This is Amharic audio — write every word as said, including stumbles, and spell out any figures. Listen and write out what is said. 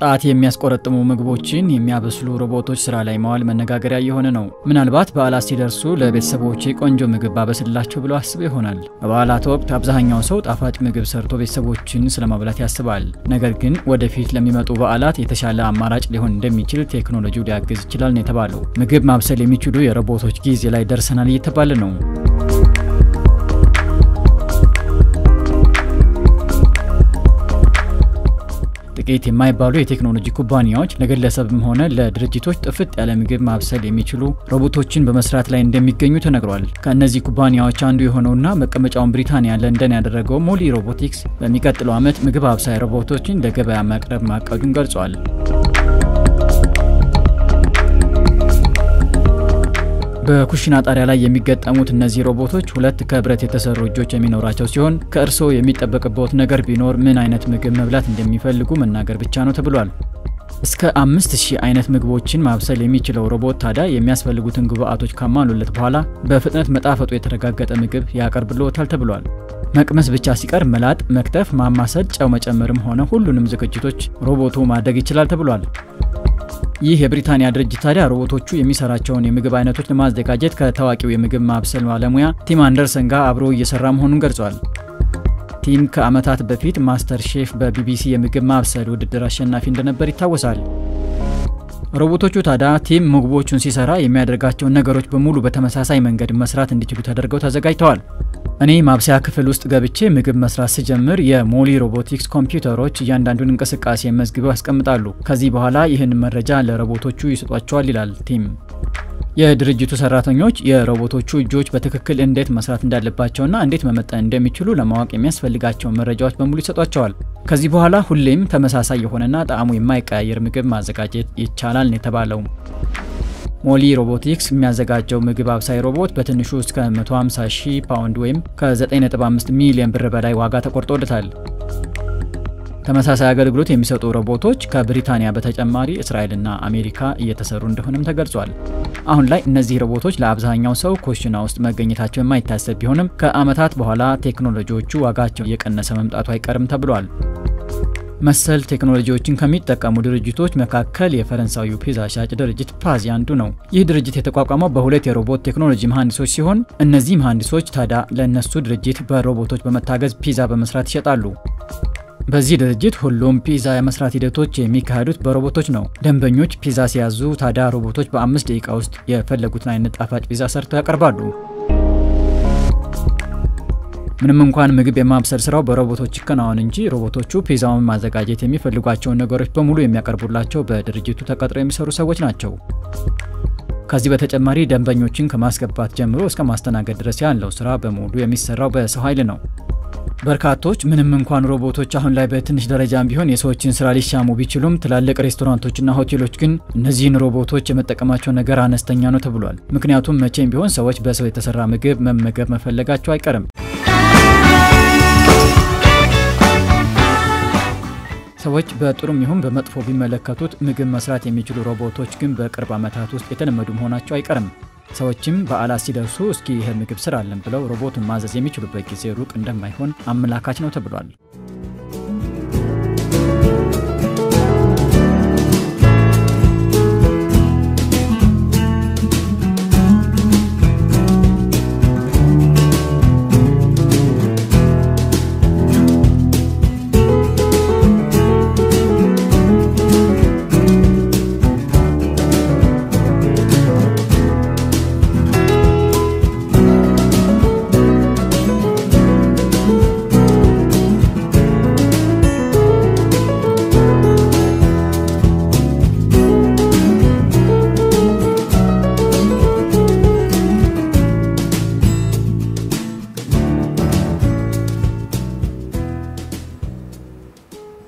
ጣት የሚያስቆረጥሙ ምግቦችን የሚያበስሉ ሮቦቶች ስራ ላይ ማዋል መነጋገሪያ የሆነ ነው። ምናልባት በዓላት ሲደርሱ ለቤተሰቦቼ ቆንጆ ምግብ ባበስላቸው ብለው አስበው ይሆናል። በበዓላት ወቅት አብዛኛው ሰው ጣፋጭ ምግብ ሰርቶ ቤተሰቦችን ስለማብላት ያስባል። ነገር ግን ወደፊት ለሚመጡ በዓላት የተሻለ አማራጭ ሊሆን እንደሚችል ቴክኖሎጂው ሊያግዝ ይችላል ነው የተባለው። ምግብ ማብሰል የሚችሉ የሮቦቶች ጊዜ ላይ ደርሰናል እየተባለ ነው። ጥቂት የማይባሉ የቴክኖሎጂ ኩባንያዎች ለግለሰብም ሆነ ለድርጅቶች ጥፍጥ ያለ ምግብ ማብሰል የሚችሉ ሮቦቶችን በመስራት ላይ እንደሚገኙ ተነግሯል። ከነዚህ ኩባንያዎች አንዱ የሆነውና መቀመጫውን ብሪታንያ ለንደን ያደረገው ሞሊ ሮቦቲክስ በሚቀጥለው ዓመት ምግብ አብሳይ ሮቦቶችን ለገበያ ማቅረብ ማቀዱን ገልጿል። በኩሽና ጣሪያ ላይ የሚገጠሙት እነዚህ ሮቦቶች ሁለት ከብረት የተሰሩ እጆች የሚኖራቸው ሲሆን ከእርሶ የሚጠበቅበት ነገር ቢኖር ምን አይነት ምግብ መብላት እንደሚፈልጉ መናገር ብቻ ነው ተብሏል። እስከ አምስት ሺህ አይነት ምግቦችን ማብሰል የሚችለው ሮቦት ታዲያ የሚያስፈልጉትን ግብአቶች ካሟሉለት በኋላ በፍጥነት መጣፈጡ የተረጋገጠ ምግብ ያቀርብልዎታል ተብሏል። መቅመስ ብቻ ሲቀር መላጥ፣ መክተፍ፣ ማማሰል፣ ጨው መጨመርም ሆነ ሁሉንም ዝግጅቶች ሮቦቱ ማድረግ ይችላል ተብሏል። ይህ የብሪታንያ ድርጅት ታዲያ ሮቦቶቹ የሚሰራቸውን የምግብ አይነቶች ለማዘጋጀት ከታዋቂው የምግብ ማብሰል ባለሙያ ቲም አንደርሰን ጋር አብሮ እየሰራ መሆኑን ገልጿል። ቲም ከዓመታት በፊት ማስተር ሼፍ በቢቢሲ የምግብ ማብሰል ውድድር አሸናፊ እንደነበር ይታወሳል። ሮቦቶቹ ታዲያ ቲም ምግቦቹን ሲሰራ የሚያደርጋቸውን ነገሮች በሙሉ በተመሳሳይ መንገድ መስራት እንዲችሉ ተደርገው ተዘጋጅተዋል። እኔ ማብሰያ ክፍል ውስጥ ገብቼ ምግብ መስራት ሲጀምር የሞሊ ሮቦቲክስ ኮምፒውተሮች እያንዳንዱን እንቅስቃሴ መዝግበው ያስቀምጣሉ። ከዚህ በኋላ ይህን መረጃ ለሮቦቶቹ ይሰጧቸዋል ይላል ቲም። የድርጅቱ ሰራተኞች የሮቦቶቹ እጆች በትክክል እንዴት መስራት እንዳለባቸውና እንዴት መመጠን እንደሚችሉ ለማወቅ የሚያስፈልጋቸው መረጃዎች በሙሉ ይሰጧቸዋል። ከዚህ በኋላ ሁሌም ተመሳሳይ የሆነና ጣዕሙ የማይቀያየር ምግብ ማዘጋጀት ይቻላል ነው የተባለው። ሞሊ ሮቦቲክስ የሚያዘጋጀው ምግብ አብሳይ ሮቦት በትንሹ እስከ መቶ ሃምሳ ሺህ ፓውንድ ወይም ከ ዘጠኝ ነጥብ አምስት ሚሊዮን ብር በላይ ዋጋ ተቆርጦለታል። ተመሳሳይ አገልግሎት የሚሰጡ ሮቦቶች ከብሪታንያ በተጨማሪ እስራኤልና አሜሪካ እየተሰሩ እንደሆነም ተገልጿል። አሁን ላይ እነዚህ ሮቦቶች ለአብዛኛው ሰው ኩሽና ውስጥ መገኘታቸው የማይታሰብ ቢሆንም ከዓመታት በኋላ ቴክኖሎጂዎቹ ዋጋቸው እየቀነሰ መምጣቱ አይቀርም ተብሏል። መሰል ቴክኖሎጂዎችን ከሚጠቀሙ ድርጅቶች መካከል የፈረንሳዩ ፒዛ ሻጭ ድርጅት ፓዚ አንዱ ነው። ይህ ድርጅት የተቋቋመው በሁለት የሮቦት ቴክኖሎጂ መሐንዲሶች ሲሆን እነዚህ መሐንዲሶች ታዲያ ለነሱ ድርጅት በሮቦቶች በመታገዝ ፒዛ በመስራት ይሸጣሉ። በዚህ ድርጅት ሁሉም ፒዛ የመስራት ሂደቶች የሚካሄዱት በሮቦቶች ነው። ደንበኞች ፒዛ ሲያዙ ታዲያ ሮቦቶች በአምስት ደቂቃ ውስጥ የፈለጉትን አይነት ጣፋጭ ፒዛ ሰርተው ያቀርባሉ። ምንም እንኳን ምግብ የማብሰል ስራው በሮቦቶች ይከናወን እንጂ ሮቦቶቹ ፒዛውን ማዘጋጀት የሚፈልጓቸው ነገሮች በሙሉ የሚያቀርቡላቸው በድርጅቱ ተቀጥረው የሚሰሩ ሰዎች ናቸው። ከዚህ በተጨማሪ ደንበኞችን ከማስገባት ጀምሮ እስከ ማስተናገድ ድረስ ያለው ስራ በሙሉ የሚሰራው በሰው ኃይል ነው። በርካቶች ምንም እንኳን ሮቦቶች አሁን ላይ በትንሽ ደረጃም ቢሆን የሰዎችን ስራ ሊሻሙ ቢችሉም ትላልቅ ሬስቶራንቶችና ሆቴሎች ግን እነዚህን ሮቦቶች የመጠቀማቸው ነገር አነስተኛ ነው ተብሏል። ምክንያቱም መቼም ቢሆን ሰዎች በሰው የተሰራ ምግብ መመገብ መፈለጋቸው አይቀርም። ሰዎች በጥሩም ይሁን በመጥፎ ቢመለከቱት ምግብ መስራት የሚችሉ ሮቦቶች ግን በቅርብ ዓመታት ውስጥ የተለመዱ መሆናቸው አይቀርም። ሰዎችም በዓላት ሲደርሱ እስኪ ይሄ ምግብ ስራለን ብለው ሮቦቱን ማዘዝ የሚችሉበት ጊዜ ሩቅ እንደማይሆን አመላካች ነው ተብሏል።